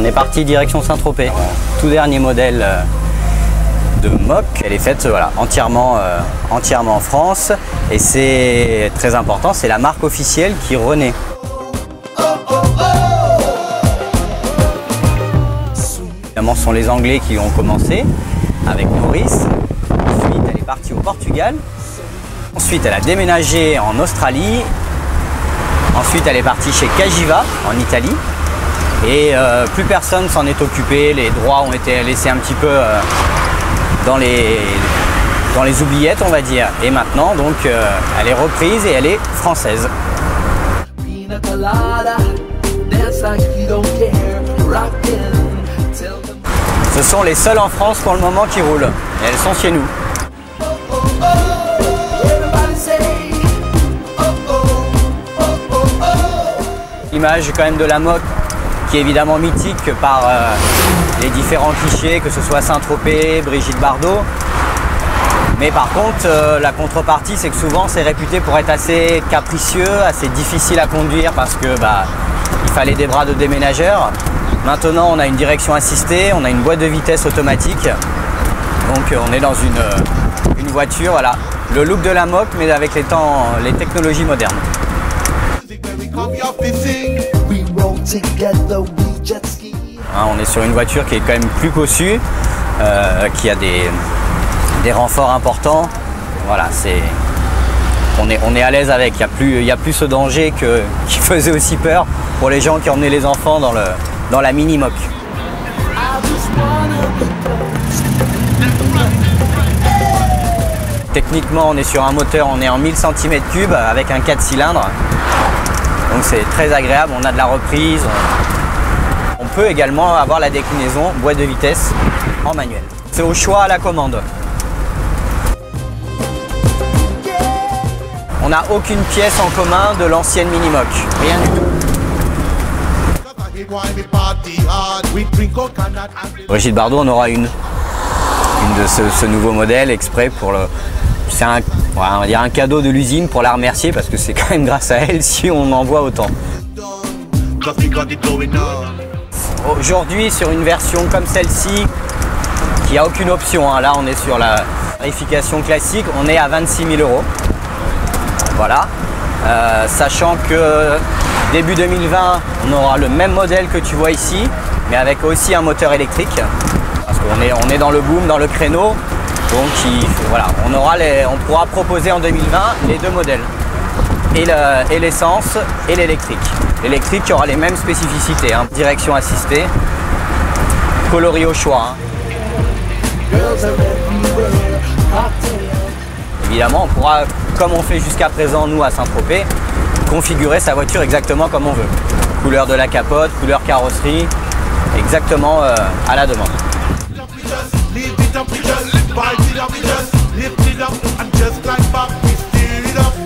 est parti direction Saint-Tropez. Tout dernier modèle de Moc. Elle est faite voilà, entièrement en France. Et c'est très important, c'est la marque officielle qui renaît. Évidemment, ce sont les Anglais qui ont commencé avec Norris. Ensuite, elle est partie au Portugal. Ensuite, elle a déménagé en Australie. Ensuite, elle est partie chez Cagiva en Italie. Et plus personne s'en est occupé. Les droits ont été laissés un petit peu dans les oubliettes, on va dire. Et maintenant, donc, elle est reprise et elle est française. Ce sont les seules en France pour le moment qui roulent. Et elles sont chez nous. L'image quand même de la Moc qui est évidemment mythique par les différents clichés, que ce soit Saint-Tropez, Brigitte Bardot. Mais par contre, la contrepartie, c'est que souvent c'est réputé pour être assez capricieux, assez difficile à conduire parce que il fallait des bras de déménageur. Maintenant, on a une direction assistée, on a une boîte de vitesse automatique. Donc on est dans une voiture, voilà, le look de la Moc, mais avec les technologies modernes. On est sur une voiture qui est quand même plus cossue, qui a des renforts importants. Voilà, on est à l'aise avec. Il n'y a plus ce danger qui faisait aussi peur pour les gens qui emmenaient les enfants dans la mini Moc. Techniquement, on est sur un moteur, on est en 1000 cm3 avec un 4 cylindres. Donc c'est très agréable, on a de la reprise. On peut également avoir la déclinaison boîte de vitesse en manuel. C'est au choix à la commande. On n'a aucune pièce en commun de l'ancienne Mini Moc, rien du tout. Brigitte Bardot, on aura une de ce nouveau modèle exprès pour le... C'est on va dire un cadeau de l'usine pour la remercier parce que c'est quand même grâce à elle si on en voit autant. Aujourd'hui, sur une version comme celle-ci, qui n'a aucune option, hein, là on est sur la tarification classique, on est à 26 000 €. Voilà, sachant que début 2020, on aura le même modèle que tu vois ici, mais avec aussi un moteur électrique. Parce qu'on est dans le boom, dans le créneau. Donc voilà, on pourra proposer en 2020 les deux modèles, et l'essence et l'électrique. L'électrique qui aura les mêmes spécificités, hein. Direction assistée, coloris au choix. Hein. Évidemment, on pourra, comme on fait jusqu'à présent nous à Saint-Tropez, configurer sa voiture exactement comme on veut. Couleur de la capote, couleur carrosserie, exactement à la demande. Lift it up and just like Bob, we steer it up.